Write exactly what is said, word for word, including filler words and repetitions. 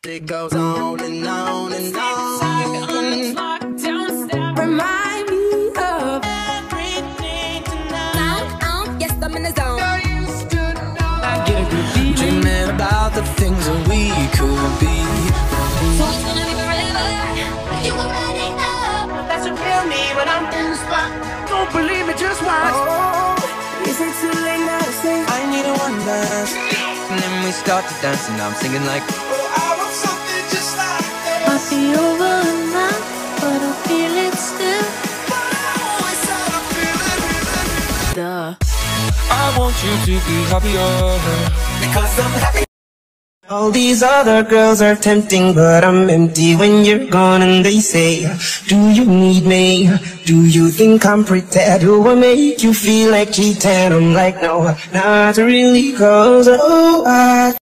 It goes on and on and on. Remind me of everything tonight. Um, yes, I'm in the zone. I get a good feeling. Dreaming about the things that we could be. So it's gonna be forever. You already know. That's what kill me when I'm in the spot. Don't believe me, just watch. Oh, is it too late now to say I need a one dance? And then we start to dance, and I'm singing like, oh, I want something just like that. might be over now, but I feel it still. Duh. I want you to be happier because I'm happy. All these other girls are tempting, but I'm empty when you're gone. And they say, do you need me? Do you think I'm pretty? Do I make you feel like cheating? I'm like, no, not really, cause oh, I